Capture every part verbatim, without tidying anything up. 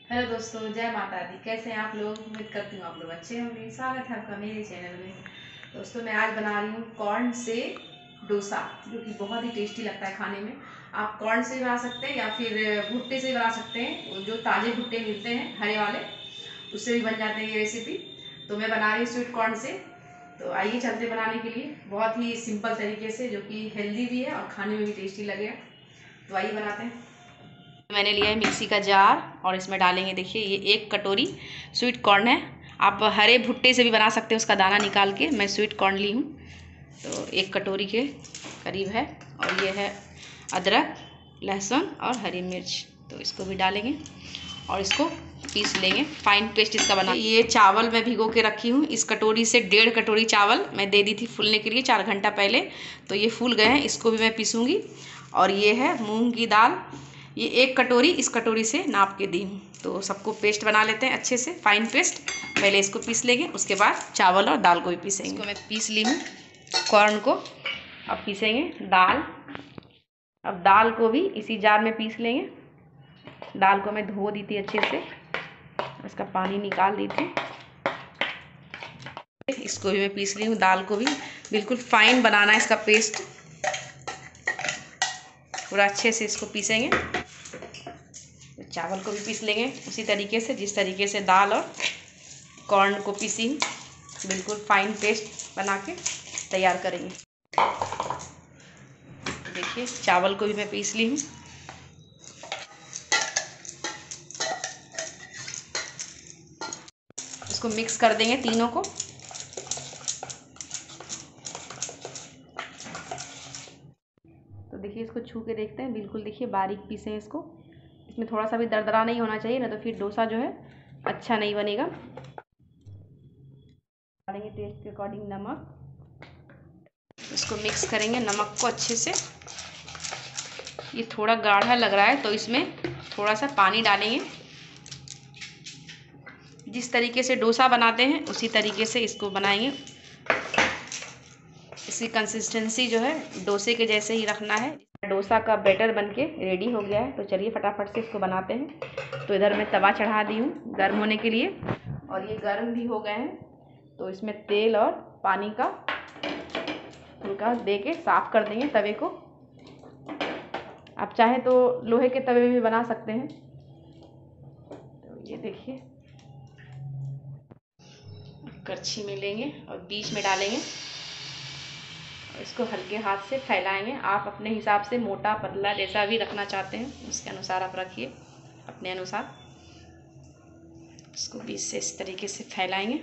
Hello दोस्तों, जय माता दी। कैसे हैं आप लोग? उम्मीद करती हूँ आप लोग अच्छे होंगे। स्वागत है आपका मेरे चैनल में। दोस्तों, मैं आज बना रही हूँ कॉर्न से डोसा, जो कि बहुत ही टेस्टी लगता है खाने में। आप कॉर्न से बना सकते हैं या फिर भुट्टे से बना सकते हैं। जो ताज़े भुट्टे मिलते हैं हरे वाले, उससे भी बन जाते हैं ये रेसिपी। तो मैं बना रही हूँ स्वीट कॉर्न से। तो आइए चलते बनाने के लिए, बहुत ही सिंपल तरीके से, जो कि हेल्दी भी है और खाने में भी टेस्टी लगेगा। तो आइए बनाते हैं। मैंने लिया है मिक्सी का जार और इसमें डालेंगे, देखिए ये एक कटोरी स्वीट कॉर्न है। आप हरे भुट्टे से भी बना सकते हैं, उसका दाना निकाल के। मैं स्वीट कॉर्न ली हूँ, तो एक कटोरी के करीब है। और ये है अदरक, लहसुन और हरी मिर्च, तो इसको भी डालेंगे और इसको पीस लेंगे। फाइन पेस्ट इसका बना। ये चावल मैं भिगो के रखी हूँ। इस कटोरी से डेढ़ कटोरी चावल मैं दे दी थी फूलने के लिए चार घंटा पहले, तो ये फूल गए हैं। इसको भी मैं पीसूँगी। और ये है मूंग की दाल, ये एक कटोरी इस कटोरी से नाप के दी हूँ। तो सबको पेस्ट बना लेते हैं अच्छे से, फाइन पेस्ट। पहले इसको पीस लेंगे, उसके बाद चावल और दाल को भी पीसेंगे। इसको मैं पीस ली हूँ, कॉर्न को। अब पीसेंगे दाल। अब दाल को भी इसी जार में पीस लेंगे। दाल को मैं धो दी थी अच्छे से, इसका पानी निकाल दी थी। इसको भी मैं पीस ली हूँ, दाल को भी बिल्कुल फाइन बनाना है इसका पेस्ट। पूरा अच्छे से इसको पीसेंगे। चावल को भी पीस लेंगे उसी तरीके से, जिस तरीके से दाल और कॉर्न को पीसी, बिल्कुल फाइन पेस्ट बना के तैयार करेंगे। देखिए चावल को भी मैं पीस ली हूँ। इसको मिक्स कर देंगे तीनों को। तो देखिए इसको छू के देखते हैं, बिल्कुल देखिए बारीक पीसे हैं इसको। इसमें थोड़ा सा भी दरदरा नहीं होना चाहिए, ना तो फिर डोसा जो है अच्छा नहीं बनेगा। डालेंगे टेस्ट के अकॉर्डिंग नमक। इसको मिक्स करेंगे नमक को अच्छे से। ये थोड़ा गाढ़ा लग रहा है तो इसमें थोड़ा सा पानी डालेंगे। जिस तरीके से डोसा बनाते हैं उसी तरीके से इसको बनाएंगे। इसकी कंसिस्टेंसी जो है डोसे के जैसे ही रखना है। डोसा का बैटर बनके रेडी हो गया है, तो चलिए फटाफट से इसको बनाते हैं। तो इधर मैं तवा चढ़ा दी हूँ गर्म होने के लिए, और ये गर्म भी हो गए हैं। तो इसमें तेल और पानी का हल्का दे के साफ़ कर देंगे तवे को। आप चाहे तो लोहे के तवे में भी बना सकते हैं। तो ये देखिए, करछी में लेंगे और बीच में डालेंगे और इसको हल्के हाथ से फैलाएंगे। आप अपने हिसाब से मोटा पतला जैसा भी रखना चाहते हैं उसके अनुसार आप रखिए, अपने अनुसार। इसको बीच से इस तरीके से फैलाएंगे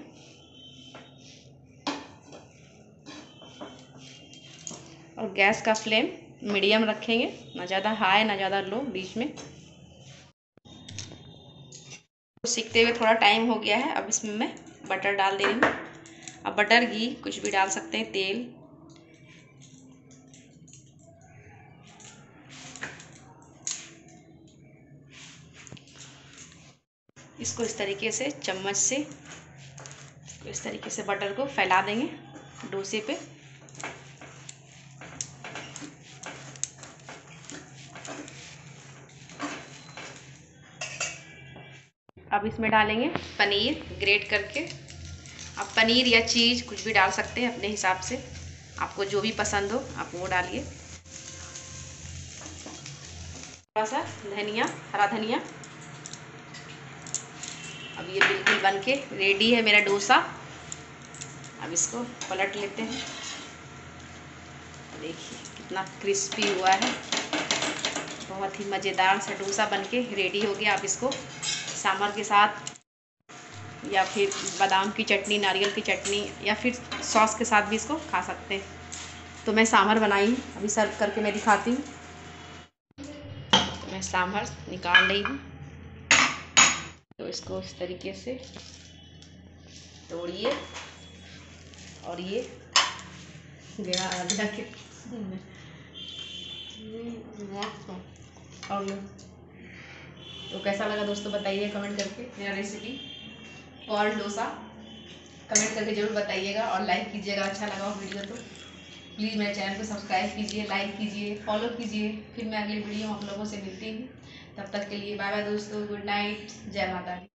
और गैस का फ्लेम मीडियम रखेंगे, ना ज़्यादा हाई ना ज़्यादा लो, बीच में। सीखते हुए थोड़ा टाइम हो गया है। अब इसमें मैं बटर डाल दे रही हूँ। अब बटर घी कुछ भी डाल सकते हैं, तेल। इसको इस तरीके से चम्मच से इस तरीके से बटर को फैला देंगे डोसे पे। अब इसमें डालेंगे पनीर ग्रेट करके। आप पनीर या चीज़ कुछ भी डाल सकते हैं अपने हिसाब से, आपको जो भी पसंद हो आप वो डालिए। थोड़ा सा धनिया, हरा धनिया। अब ये बिल्कुल बन के रेडी है मेरा डोसा। अब इसको पलट लेते हैं। देखिए कितना क्रिस्पी हुआ है, बहुत ही मज़ेदार सा डोसा बनके रेडी हो गया। आप इसको सांभर के साथ या फिर बादाम की चटनी, नारियल की चटनी या फिर सॉस के साथ भी इसको खा सकते हैं। तो मैं सांभर बनाई हूँ, अभी सर्व करके मैं दिखाती हूँ। तो मैं सांभर निकाल रही हूँ। तो इसको इस तरीके से तोड़िए और ये गया आधा के और तो कैसा लगा दोस्तों बताइए कमेंट करके। मेरा रेसिपी कॉर्न डोसा कमेंट करके ज़रूर बताइएगा और लाइक कीजिएगा अच्छा लगा हो वीडियो तो। प्लीज़ मेरे चैनल को सब्सक्राइब कीजिए, लाइक कीजिए, फॉलो कीजिए। फिर मैं अगली वीडियो में आप लोगों से मिलती हूँ। तब तक के लिए बाय बाय दोस्तों, गुड नाइट, जय माता दी।